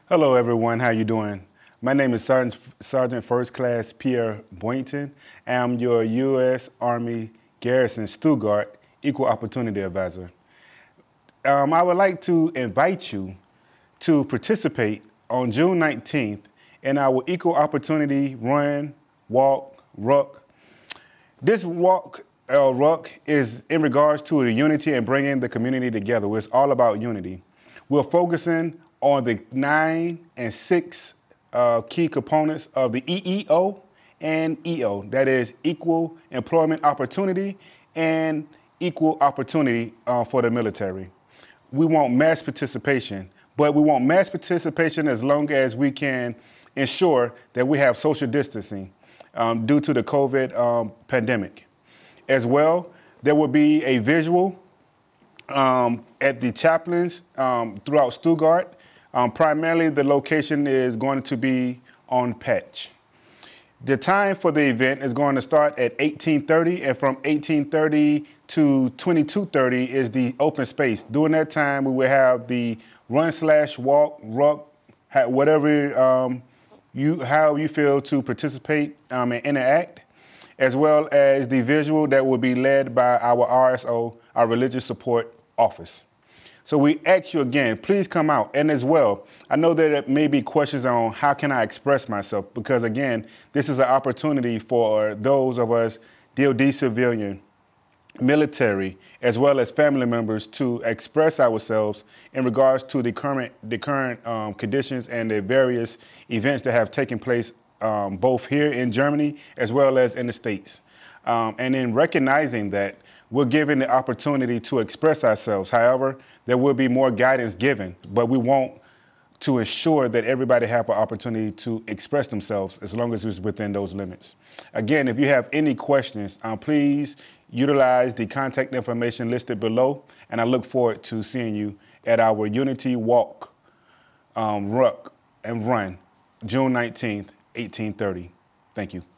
Hello everyone, how you doing? My name is Sergeant First Class Pierre Boynton. I'm your U.S. Army Garrison Stuttgart Equal Opportunity Advisor. I would like to invite you to participate on June 19th in our Equal Opportunity Run, Walk, Ruck. This walk, ruck, is in regards to the unity and bringing the community together. It's all about unity. We're focusing on the 9 and 6 key components of the EEO and EO, that is Equal Employment Opportunity and Equal Opportunity for the military. We want mass participation, but we want mass participation as long as we can ensure that we have social distancing due to the COVID pandemic. As well, there will be a visual at the chaplains throughout Stuttgart. Primarily, the location is going to be on Patch. The time for the event is going to start at 18:30, and from 18:30 to 22:30 is the open space. During that time, we will have the run/walk, ruck, whatever how you feel to participate and interact, as well as the visual that will be led by our RSO, our Religious Support Office. So we ask you again, please come out. And as well, I know that there may be questions on how can I express myself, because again, this is an opportunity for those of us DoD civilian, military, as well as family members to express ourselves in regards to the current conditions and the various events that have taken place both here in Germany as well as in the States. And in recognizing that, we're given the opportunity to express ourselves. However, there will be more guidance given, but we want to ensure that everybody have an opportunity to express themselves as long as it's within those limits. Again, if you have any questions, please utilize the contact information listed below, and I look forward to seeing you at our Unity Walk, Ruck, and Run, June 19th, 18:30. Thank you.